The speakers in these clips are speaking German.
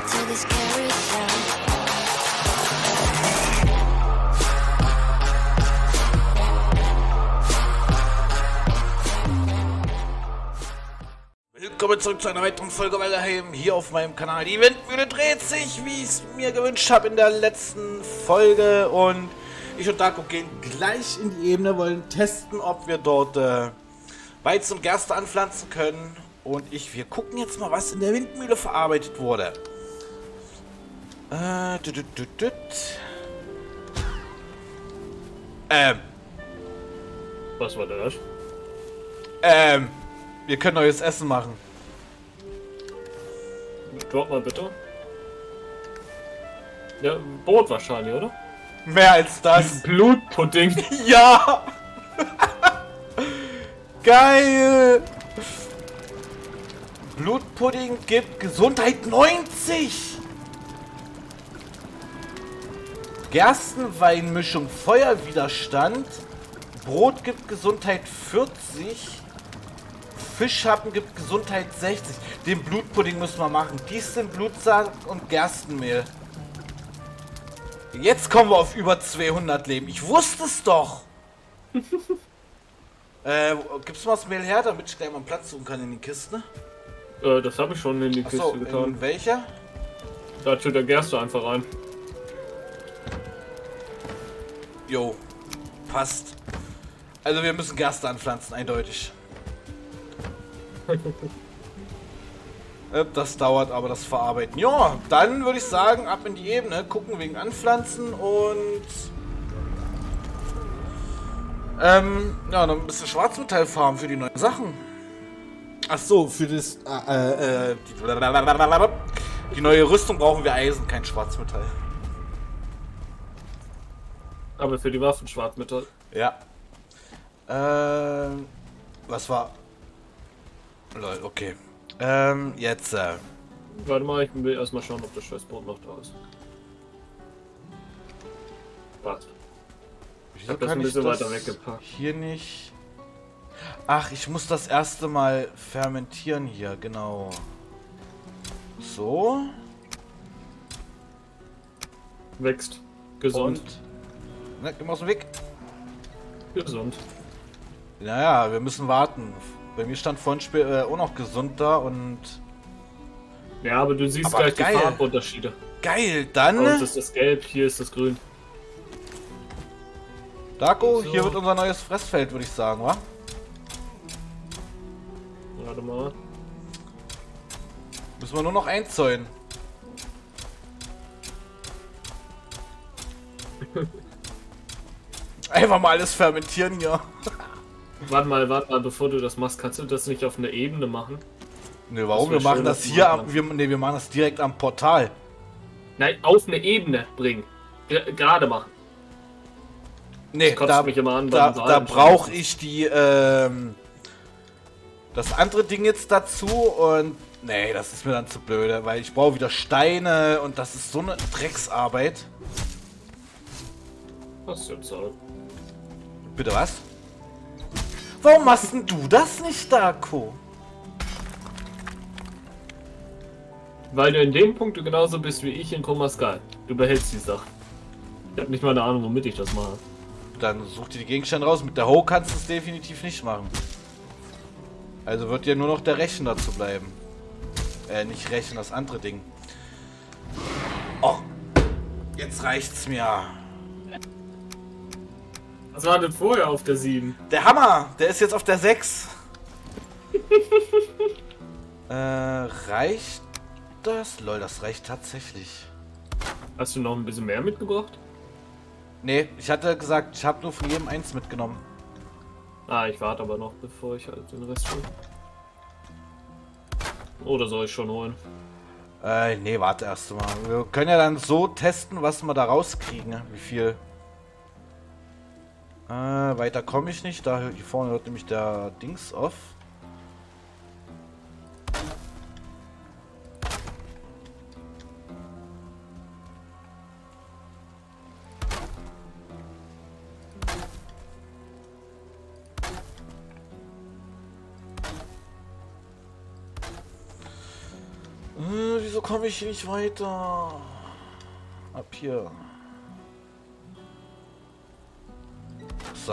to this carousel. Willkommen zurück zu einer weiteren Folge Valheim hier auf meinem Kanal. Die Windmühle dreht sich, wie ich es mir gewünscht habe in der letzten Folge. Und ich und Darko gehen gleich in die Ebene, wollen testen, ob wir dort Weizen und Gerste anpflanzen können. Und wir gucken jetzt mal, was in der Windmühle verarbeitet wurde. Was war das? Wir können neues Essen machen. Drop mal bitte. Ja, Brot wahrscheinlich, oder? Mehr als das. Blutpudding. Ja! Geil! Blutpudding gibt Gesundheit 90! Gerstenweinmischung Feuerwiderstand. Brot gibt Gesundheit 40. Fischhappen gibt Gesundheit 60. Den Blutpudding müssen wir machen. Dies sind Blutsack und Gerstenmehl. Jetzt kommen wir auf über 200 Leben. Ich wusste es doch! Gibt's mal das Mehl her, damit ich gleich mal einen Platz suchen kann in die Kiste? Das habe ich schon in die Kiste Achso, getan. in welcher? Da tut der Gerste einfach rein. Jo, passt. Also wir müssen Gerste anpflanzen, eindeutig. Das dauert aber, das Verarbeiten. Ja, dann würde ich sagen, ab in die Ebene, gucken wegen Anpflanzen und ja, noch ein bisschen Schwarzmetall farmen für die neuen Sachen. Ach so, für das die neue Rüstung brauchen wir Eisen, kein Schwarzmetall. Aber für die Waffen Schwarzmetall. Ja. Was war? Lol, okay. Jetzt. Warte mal, ich will erstmal schauen, ob das Scheißbrot noch da ist. Passt. Ich hab das ein bisschen weiter weggepackt. Hier nicht. Ach, ich muss das erste Mal fermentieren hier, genau. So. Wächst. Gesund. Ne, geh mal aus dem Weg. Gesund. Naja, wir müssen warten. Bei mir stand vorhin auch noch gesund da und... Ja, aber du siehst aber gleich geil. Die Farbunterschiede. Geil, dann... Bei uns ist das Gelb, hier ist das Grün. Darko, So. hier wird unser neues Fressfeld, würde ich sagen, wa? Warte mal. Müssen wir nur noch einzäunen. Einfach mal alles fermentieren hier. Warte mal, bevor du das machst, kannst du das nicht auf einer Ebene machen? Ne, warum? Das wär Wir machen schön, das das hier machen am, wir machen das direkt am Portal. Nein, auf eine Ebene bringen. Gerade machen. Ne, Das kotzt da, mich immer an, da, beim Saal da im brauche ich die, das andere Ding jetzt dazu und nee, das ist mir dann zu blöde, weil ich brauche wieder Steine und das ist so eine Drecksarbeit. Was jetzt halt? Bitte was? Warum machst denn du das nicht, Darko? Weil du in dem Punkt genauso bist wie ich in Chroma Sky. Du behältst die Sachen. Ich hab nicht mal eine Ahnung, womit ich das mache. Dann such dir die Gegenstände raus. Mit der Hoe kannst du es definitiv nicht machen. Also wird ja nur noch der Rechen dazu bleiben. Nicht Rechen, das andere Ding. Oh, jetzt reicht's mir. Was war denn vorher auf der 7? Der Hammer, der ist jetzt auf der 6. Reicht das? Lol, das reicht tatsächlich. Hast du noch ein bisschen mehr mitgebracht? Nee, ich hatte gesagt, ich habe nur von jedem eins mitgenommen. Ah, ich warte aber noch, bevor ich halt den Rest hole. Oder soll ich schon holen? Nee, warte erst mal. Wir können ja dann so testen, was wir da rauskriegen. Wie viel. Weiter komme ich nicht. Da hier vorne hört nämlich der Dings auf. wieso komme ich hier nicht weiter? Ab hier. So.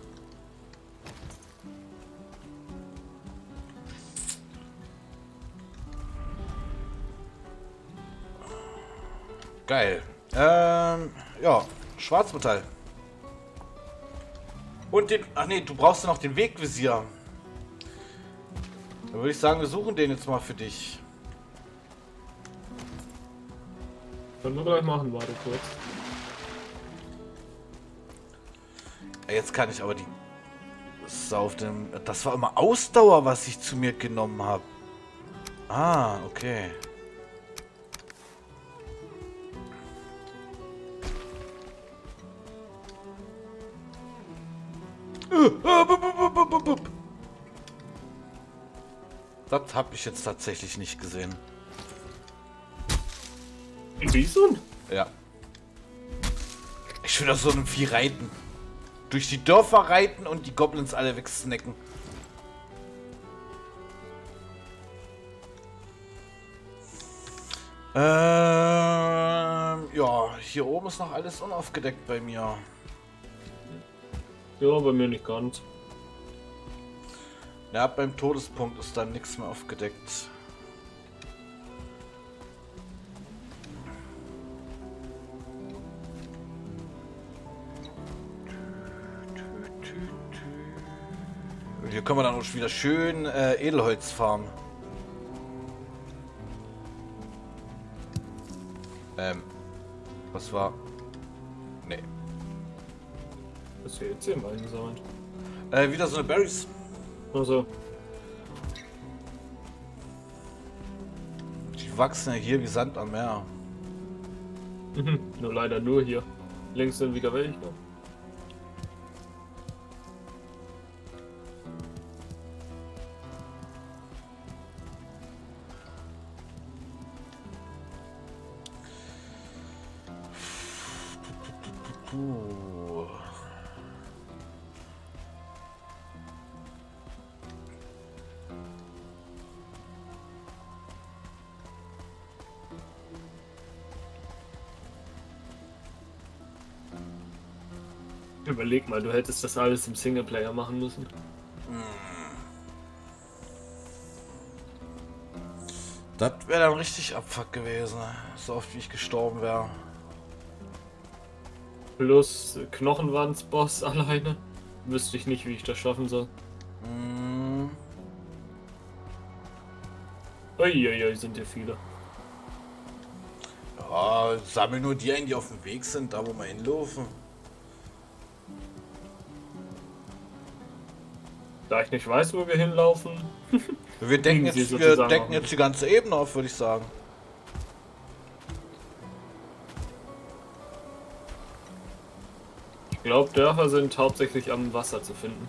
Geil. Ja, Schwarzmetall. Und den... Ach nee, du brauchst ja noch den Wegvisier. Da würde ich sagen, wir suchen den jetzt mal für dich. Können wir gleich machen, warte kurz. Jetzt kann ich aber die... Das auf dem... Das war immer Ausdauer, was ich zu mir genommen habe. Ah, okay. Das habe ich jetzt tatsächlich nicht gesehen. Wieso? Ja. Ich will auf so einem Vieh reiten. Durch die Dörfer reiten und die Goblins alle wegsnacken. Ja, hier oben ist noch alles unaufgedeckt bei mir. Ja, bei mir nicht ganz. Ja, beim Todespunkt ist dann nichts mehr aufgedeckt. Und hier können wir dann auch wieder schön Edelholz farmen. Was war? Nee. Was hier jetzt hier eingesammelt? Wieder so eine Berries. Also, Die wachsen ja hier wie Sand am Meer. nur leider nur hier. Links sind wieder welche. Puh. Überleg mal, du hättest das alles im Singleplayer machen müssen. Das wäre dann richtig Abfuck gewesen, so oft wie ich gestorben wäre. Plus Knochenwands-Boss alleine. Wüsste ich nicht, wie ich das schaffen soll. Uiuiui, sind hier viele. Ja, sammel nur die ein, die auf dem Weg sind, da wo wir hinlaufen. Da ich nicht weiß, wo wir hinlaufen. Wir decken, Sie jetzt, wir sozusagen decken auch jetzt die ganze Ebene auf, würde ich sagen. Ich glaube, Dörfer sind hauptsächlich am Wasser zu finden.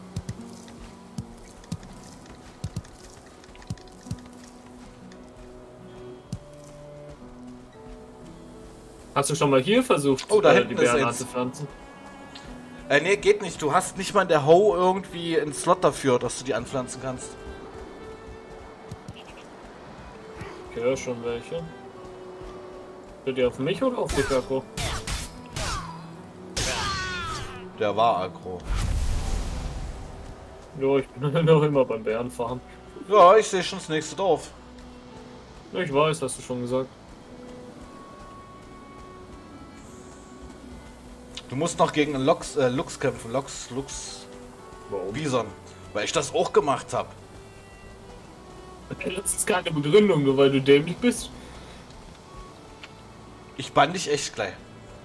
Hast du schon mal hier versucht, Oh, da die hinten ist Beeren eins. anzupflanzen? Nee, geht nicht. Du hast nicht mal in der Hoe irgendwie einen Slot dafür, dass du die anpflanzen kannst. Ich höre schon welche. Sind die auf mich oder auf dich, Akku? Der war aggro. Ja, ich bin noch immer beim Bärenfarm. Ja, ich sehe schon das nächste Dorf. Ich weiß, hast du schon gesagt. Du musst noch gegen einen Lux kämpfen. Lux, Warum? Bison. Weil ich das auch gemacht habe. Das ist keine Begründung, nur weil du dämlich bist. Ich bann dich echt gleich.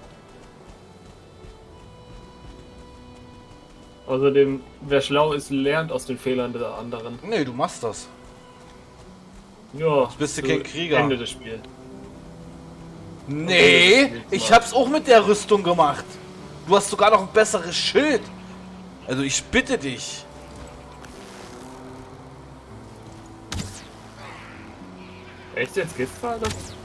Außerdem, wer schlau ist, lernt aus den Fehlern der anderen. Nee, du machst das. Ja, bist du zu kein Krieger. Ende des Spiels. Nee, ich hab's auch mit der Rüstung gemacht. Du hast sogar noch ein besseres Schild. Also ich bitte dich. Echt jetzt Giftpfeile?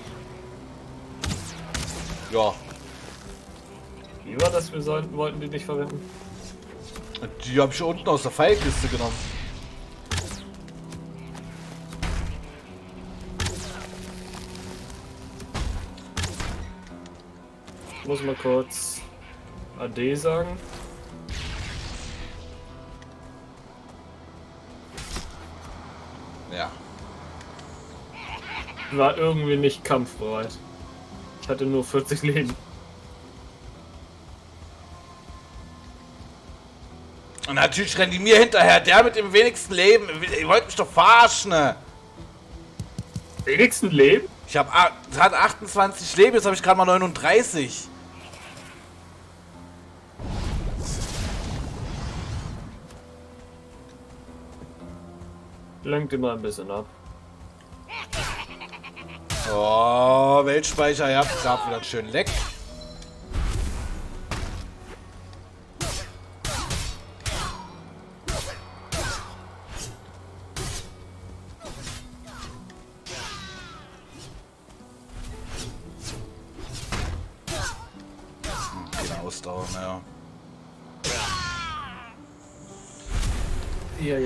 Ja, Wie war das? Wir wollten die nicht verwenden. die habe ich unten aus der Pfeilkiste genommen. Ich muss mal kurz AD sagen. Ja. War irgendwie nicht kampfbereit. Ich hatte nur 40 Leben. Und natürlich rennen die mir hinterher. Der mit dem wenigsten Leben. Ihr wollt mich doch verarschen. Ne? Wenigsten Leben? Ich habe hatte 28 Leben, jetzt habe ich gerade mal 39. Lenkt immer ein bisschen ab. Oh, Weltspeicher, ihr habt gerade wieder schön leck. Keine Ausdauer mehr. Ja.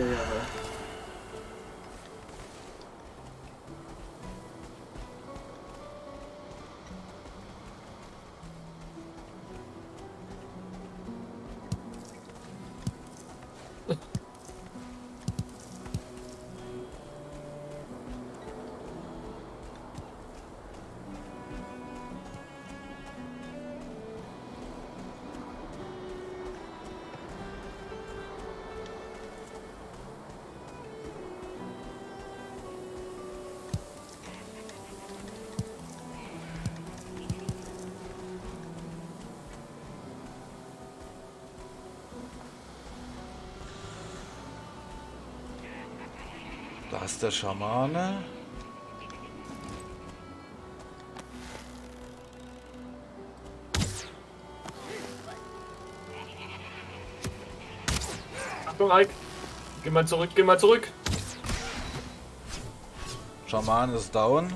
Da ist der Schamane. Achtung, Ike! Geh mal zurück, geh mal zurück! Schaman ist down.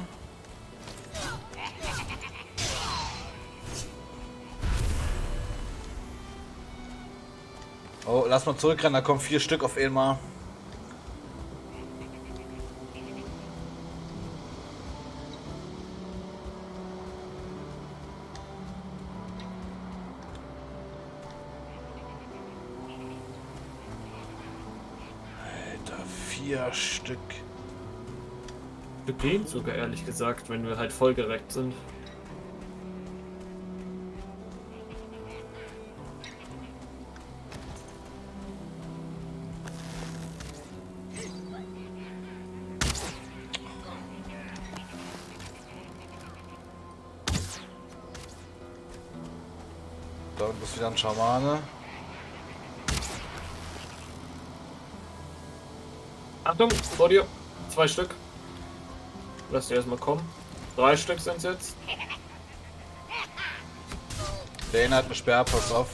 Oh, lass mal zurückrennen, da kommen 4 Stück auf einmal. Alter, 4 Stück. Du gehen sogar ehrlich gesagt, wenn wir halt voll gereckt sind. Da unten ist wieder ein Schamane. Achtung, vor dir! 2 Stück. Lass die erstmal kommen. 3 Stück sind jetzt. Der eine hat einen Sperr, pass auf.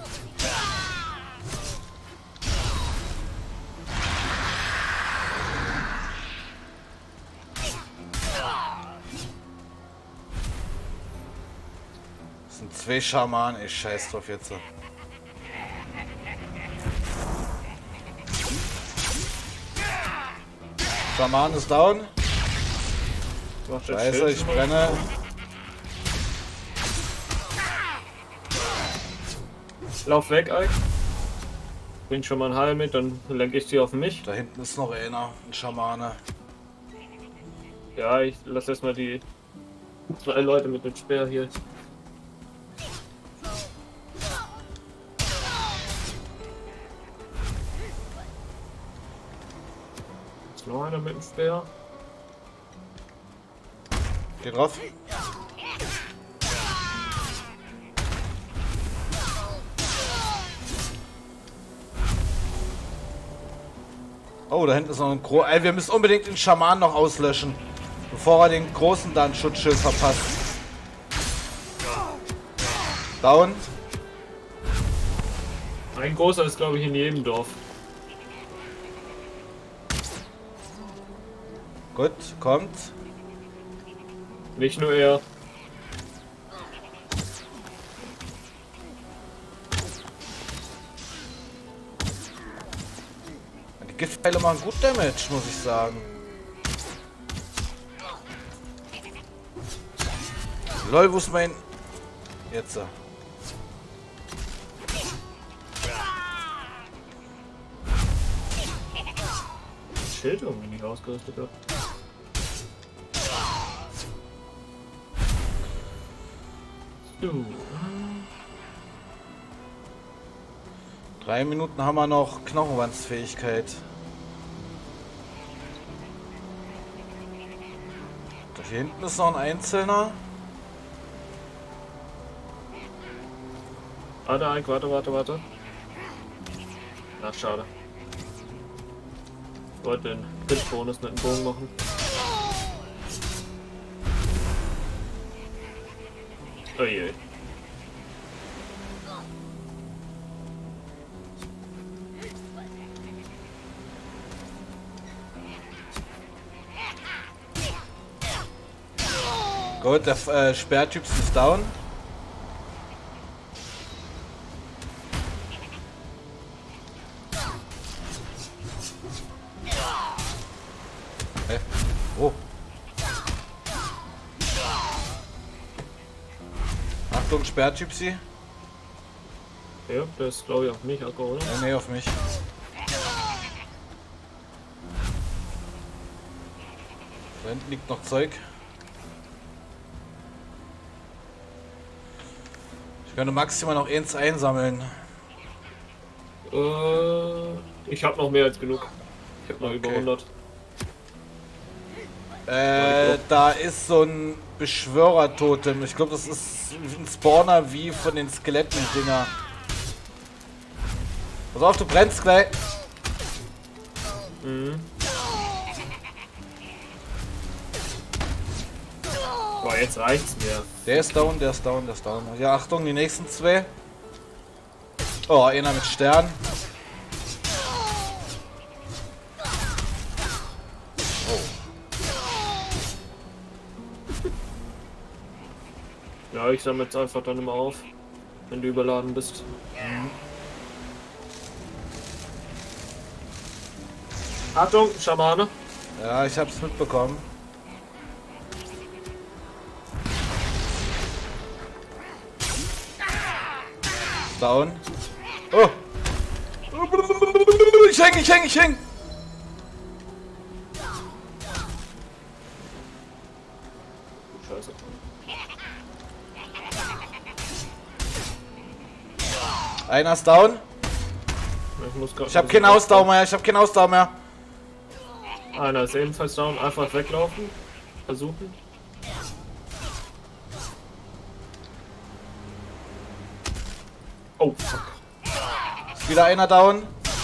Das sind 2 Schamanen, ich scheiß drauf jetzt. Schaman ist down. Mach das Scheiße, Schild ich schon mal. brenne. Lauf weg, Ike. Bring schon mal einen Heil mit, dann lenke ich die auf mich. Da hinten ist noch einer, ein Schamane. Ja, ich lasse erstmal die 2 Leute mit dem Speer hier. Ist noch einer mit dem Speer. Geh drauf. Oh, da hinten ist noch ein Ey, wir müssen unbedingt den Schaman noch auslöschen, bevor er den großen dann Schutzschild verpasst. Down. Ein großer ist, glaube ich, in jedem Dorf. Gut, kommt. Nicht nur er. Die Giftpfeile machen gut Damage, muss ich sagen. Lol, wo ist mein... Jetzt. Schild irgendwie nicht ausgerüstet habe. So. 3 Minuten haben wir noch Knochenwandsfähigkeit. Da hier hinten ist noch ein Einzelner. Warte. Ach, schade. Ich wollte den Crit-Bonus mit dem Bogen machen. Oje. Gut, der Sperrtyp ist down. Oh. Achtung, Sperrtypsi. Ja, das ist glaube ich auf mich, Akku, oder? Nee, auf mich. Da hinten liegt noch Zeug. Ich könnte maximal noch eins einsammeln. Ich habe noch mehr als genug. Ich habe noch über 100. Da ist so ein Beschwörer-Totem. Ich glaube, das ist ein Spawner wie von den Skeletten-Dinger. Pass auf, du brennst gleich. Mhm. Boah, jetzt reicht's mir. Der ist down. Ja, Achtung, die nächsten zwei. Oh, einer mit Stern. Ja, ich sammle jetzt einfach dann immer auf, wenn du überladen bist. Mhm. Achtung, Schamane. Ja, ich hab's mitbekommen. Down. Oh! Ich häng! Scheiße. Einer ist down. Ich hab keinen Ausdauer mehr. Einer ist ebenfalls down. Einfach weglaufen. Versuchen. Oh, fuck. Wieder einer down.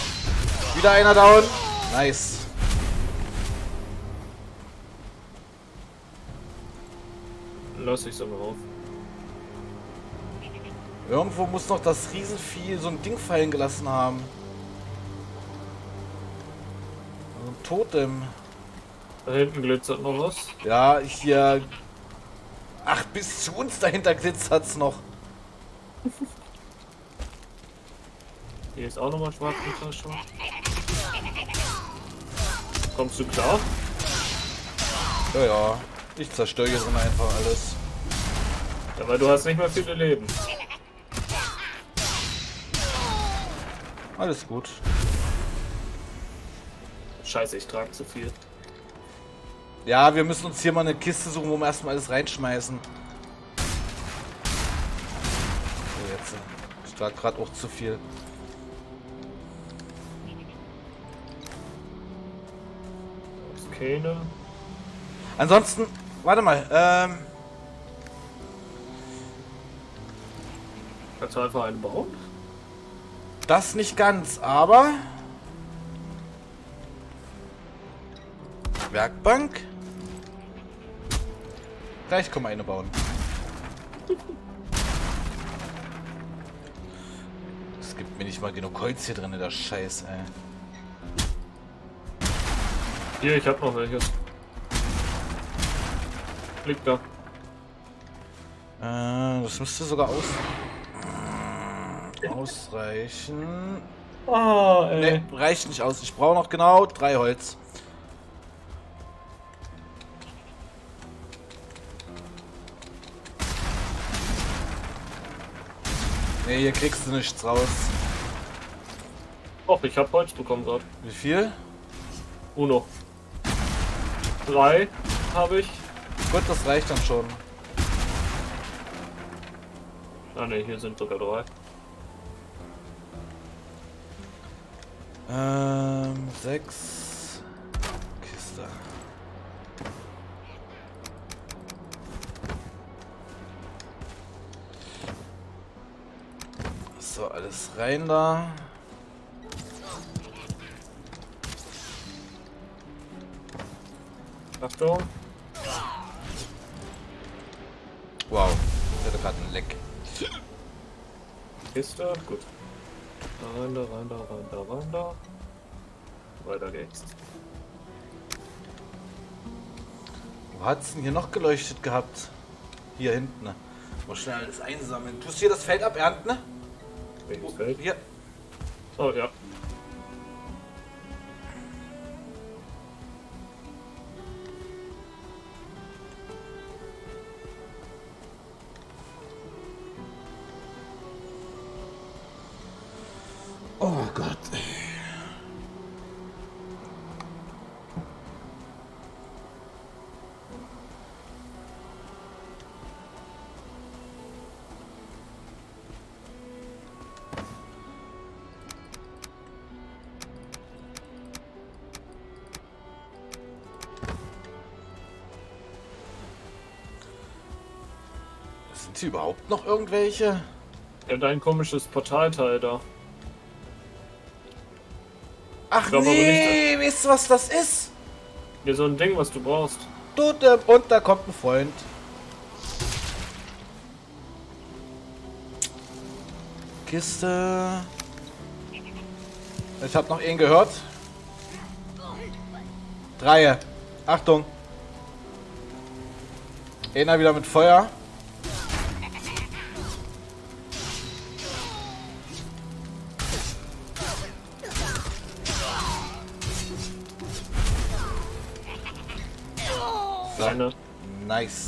Nice. Lass ich's aber auf. Irgendwo muss noch das Riesenvieh so ein Ding fallen gelassen haben. So ein Totem. Da hinten glitzert noch was. Ja, hier. Ach, bis zu uns dahinter glitzert's noch. Hier ist auch nochmal Schwarzmetallschau. Kommst du klar? Ja. Ich zerstöre jetzt immer einfach alles. Ja, weil du hast nicht mehr viele Leben. Alles gut. Scheiße, ich trage zu viel. Ja, wir müssen uns hier mal eine Kiste suchen, wo wir erstmal alles reinschmeißen. So, jetzt. Ich trage gerade auch zu viel. Das keine. Ansonsten, warte mal, Kannst du einfach einen bauen? das nicht ganz, aber Werkbank? Gleich können wir eine bauen. Es gibt mir nicht mal genug Holz hier drin, der Scheiß, ey. Hier, ich hab noch welches. Liegt da. Das müsste sogar ausreichen. Ah, ey. Ne, reicht nicht aus. Ich brauche noch genau 3 Holz. Ne, hier kriegst du nichts raus. Och, ich hab Holz bekommen gerade. Wie viel? Uno. 3 habe ich. Gut, das reicht dann schon. Ah ne, hier sind sogar 3. 6 Kiste. So, alles rein da. Achtung. Wow, ich hatte gerade einen Leck. Kiste, gut. Da rein, da rein, da rein, da rein, da. Weiter geht's. Wo hat's denn hier noch geleuchtet gehabt? Hier hinten. Mal schnell alles einsammeln. Tust du hier das Feld abernten? Ne? Welches Feld? Hier. Oh ja. Oh Gott. Sind hier überhaupt noch irgendwelche? Ja, dein komisches Portalteil da. Ach glaube aber nee, weißt du, was das ist? Hier so ein Ding, was du brauchst. Und da kommt ein Freund. Kiste. Ich habe noch einen gehört. 3. Achtung. Einer wieder mit Feuer. Seine. Nice.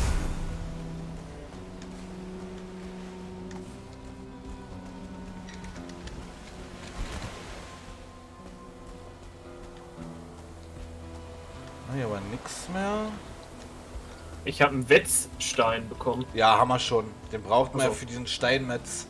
Hier war nix mehr. Ich habe einen Wetzstein bekommen. Ja, haben wir schon. Den braucht man ja Ach so. für diesen Steinmetz.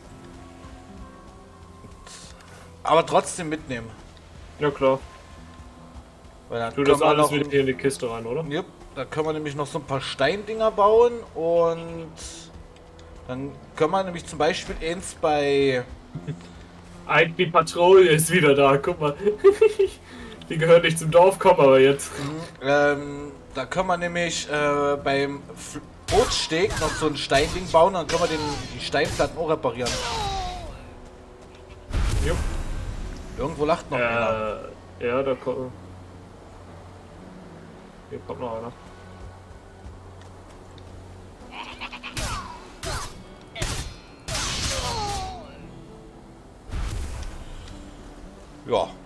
Aber trotzdem mitnehmen. Ja klar. Weil dann Tu das können wir alles noch wieder hier in die Kiste rein, oder? Jupp, da können wir nämlich noch so ein paar Steindinger bauen und dann können wir nämlich zum Beispiel eins bei... Die Patrouille ist wieder da, guck mal. Die gehört nicht zum Dorf, kommen aber jetzt. Da können wir nämlich beim Bootssteg noch so ein Steinding bauen, dann können wir die Steinplatten auch reparieren. Jupp. Irgendwo lacht noch einer. Ja, da kommt... Hier kommt noch einer. Ja.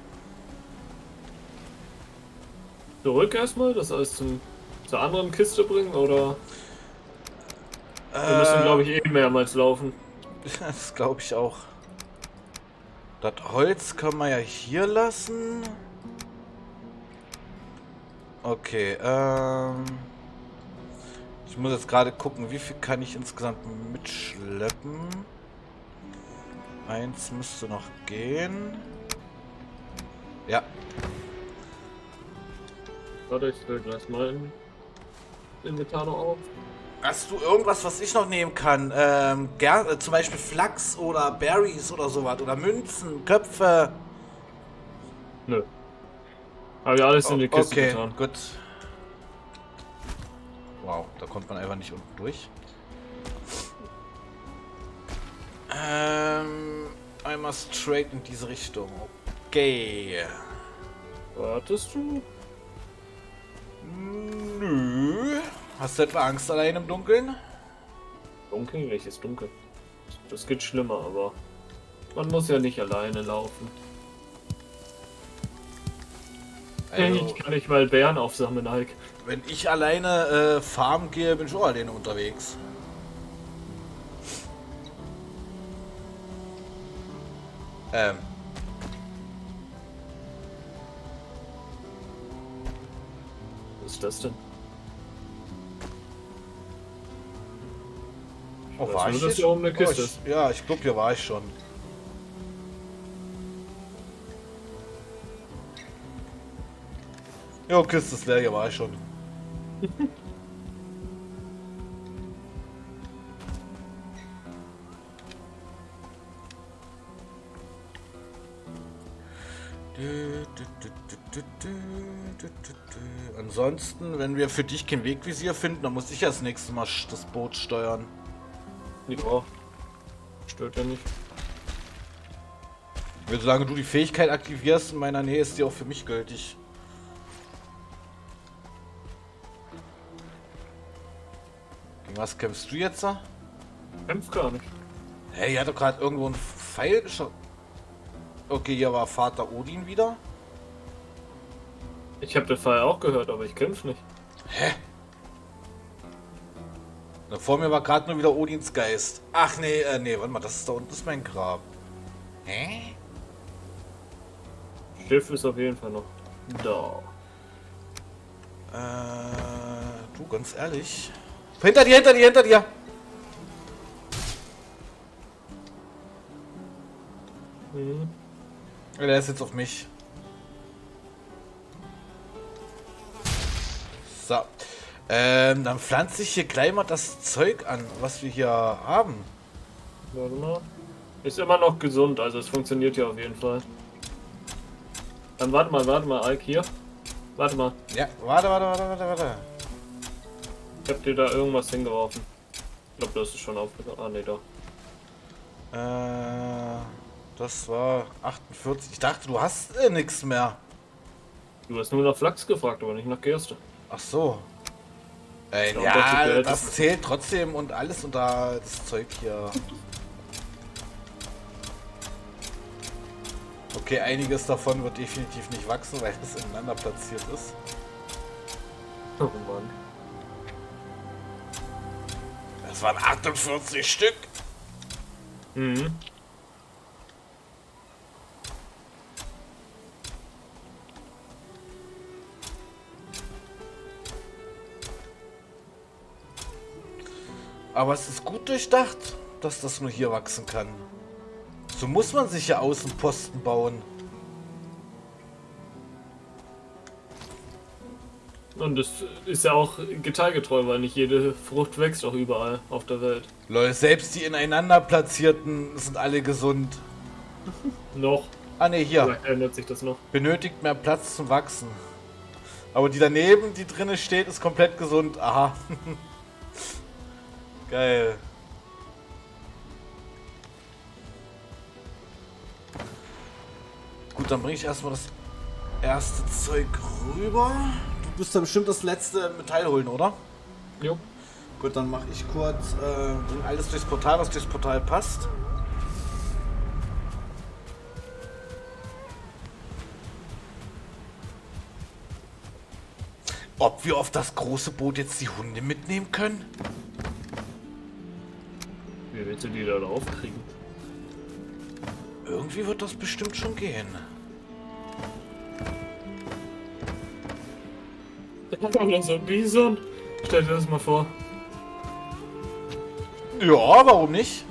Zurück erstmal, das alles zur anderen Kiste bringen, oder? Wir müssen, glaube ich, eh mehrmals laufen. Das glaube ich auch. Das Holz können wir ja hier lassen. Okay, ich muss jetzt gerade gucken, wie viel kann ich insgesamt mitschleppen. 1 müsste noch gehen. Ja. Warte, ich fülle das mal in Inventar noch auf. Hast du irgendwas, was ich noch nehmen kann? Zum Beispiel Flachs oder Berries oder sowas. Oder Münzen, Köpfe. Nö. Habe ich alles in die Kiste Okay, getan. gut. Wow, da kommt man einfach nicht unten durch. Einmal straight in diese Richtung. Okay. Wartest du? Nö. Hast du etwa Angst allein im Dunkeln? Dunkel? Welches Dunkel? Das geht schlimmer, aber man muss ja nicht alleine laufen. Also, Ich kann nicht mal Bären aufsammeln, Ike. wenn ich alleine farmen gehe, bin ich auch alleine unterwegs. Ähm. Was ist das denn? Oh, weiß war nur, ich dass jetzt? hier oben eine Kiste ist. Ja, ich glaube, hier war ich schon. Jo, Kiste ist leer, hier war ich schon. Ansonsten, wenn wir für dich kein Wegvisier finden, dann muss ich das nächste Mal das Boot steuern. Ja. Stört ja nicht. Solange du die Fähigkeit aktivierst in meiner Nähe, ist die auch für mich gültig. Gegen was kämpfst du jetzt da? Kämpft gar nicht. Hey, hier hat doch gerade irgendwo ein Pfeil geschossen. Okay, hier war Vater Odin wieder. Ich habe den Fall auch gehört, aber ich kämpfe nicht. Hä? Na, vor mir war gerade nur wieder Odins Geist. Ach nee, nee, warte mal, das ist da unten ist mein Grab. Hä? Schiff ist auf jeden Fall noch da. Du, ganz ehrlich. Hinter dir, hinter dir, hinter dir! Mhm. Der ist jetzt auf mich. So. Dann pflanze ich hier gleich mal das Zeug an, was wir hier haben. Warte mal. Ist immer noch gesund, also es funktioniert ja auf jeden Fall. Dann warte mal, Alk, hier. Warte mal. Ja, warte. Ich hab dir da irgendwas hingeworfen. Ich glaube, das ist schon aufgegangen. Ah, ne, da. Das war 48. Ich dachte, du hast nichts mehr. Du hast nur nach Flachs gefragt, aber nicht nach Gerste. Ach so. Ja, doch, Ja, das zählt trotzdem und alles und da das Zeug hier. Okay, einiges davon wird definitiv nicht wachsen, weil es ineinander platziert ist. Oh Mann. Das waren 48 Stück. Mhm. Aber es ist gut durchdacht, dass das nur hier wachsen kann. So muss man sich ja Außenposten bauen. Und das ist ja auch geteilgetreu, weil nicht jede Frucht wächst auch überall auf der Welt. Leute, selbst die ineinander platzierten sind alle gesund. Noch. Ah ne, hier. Vielleicht ändert sich das noch. Benötigt mehr Platz zum Wachsen. Aber die daneben, die drinne steht, ist komplett gesund. Aha. Geil. Gut, dann bringe ich erstmal das erste Zeug rüber. Du bist da bestimmt das letzte Metall holen, oder? Jo. Gut, dann mache ich kurz bring alles durchs Portal, was durchs Portal passt. Ob wir auf das große Boot jetzt die Hunde mitnehmen können? Wie willst du die da aufkriegen? Irgendwie wird das bestimmt schon gehen. Da so ein Bison. Stell dir das mal vor. Ja, warum nicht?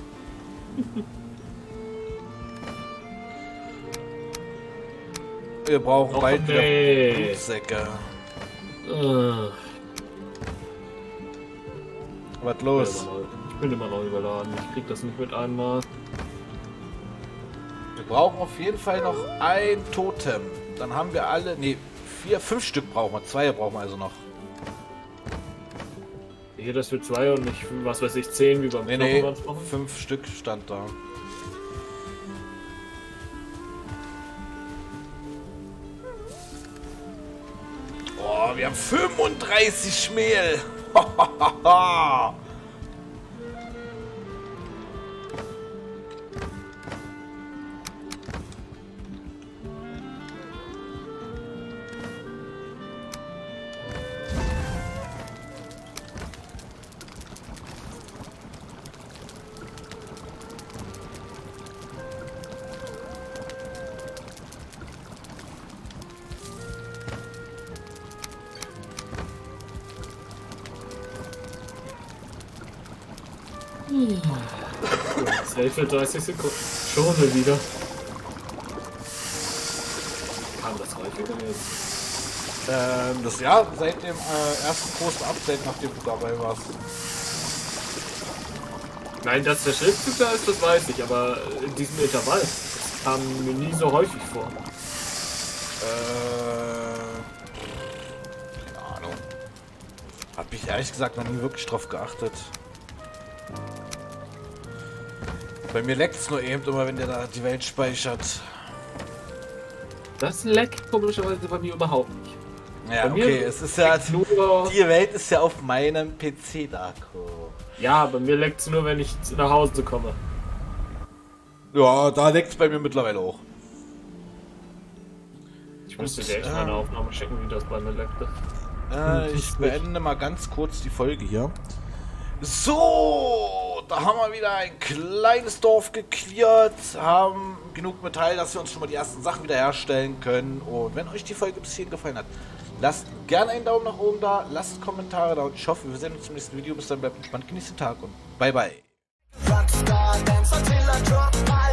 Wir brauchen bald wieder Blutsäcke. Was los? Ich bin immer noch überladen. Ich krieg das nicht mit einmal. Wir brauchen auf jeden Fall noch ein Totem. Dann haben wir alle. Ne, 5 Stück brauchen wir. 2 brauchen wir also noch. Hier das für 2 und nicht, was weiß ich, 10 wie beim Nee, Knochenband. 5 Stück stand da. Oh, wir haben 35 Schmehl. Safe für 30 Sekunden. Schon mal wieder. Kam das häufiger jetzt? Das Jahr seit dem ersten großen Update, nachdem du dabei warst. Nein, dass der Schriftzug da ist, das weiß ich, aber in diesem Intervall, das kam mir nie so häufig vor. Keine Ahnung. Hab ich ehrlich gesagt noch nie wirklich drauf geachtet. Bei mir leckt es nur eben immer, wenn der da die Welt speichert. Das leckt komischerweise bei mir überhaupt nicht. Ja, bei mir okay, es ist ja nur... die Welt ist ja auf meinem PC, Darko. Ja, bei mir leckt es nur, wenn ich nach Hause komme. Ja, da leckt es bei mir mittlerweile auch. Ich müsste dir echt mal eine Aufnahme schicken, wie das bei mir leckt. Ich beende mal ganz kurz die Folge hier. So, da haben wir wieder ein kleines Dorf geklärt, haben genug Metall, dass wir uns schon mal die ersten Sachen wieder herstellen können. Und wenn euch die Folge bis hierhin gefallen hat, lasst gerne einen Daumen nach oben da, lasst Kommentare da und ich hoffe, wir sehen uns im nächsten Video. Bis dann, bleibt entspannt, genießt den Tag und bye bye. Rockstar, dance until I drop my